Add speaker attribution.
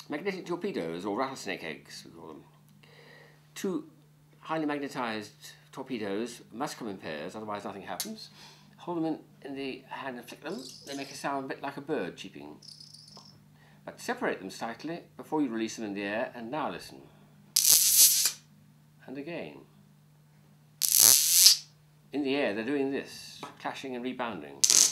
Speaker 1: magnetic torpedoes, or rattlesnake eggs, we call them. Two highly magnetized torpedoes must come in pairs, otherwise nothing happens. Hold them in the hand and flick them. They make a sound a bit like a bird cheeping. But separate them slightly before you release them in the air, and now listen. And again. In the air they're doing this, clashing and rebounding.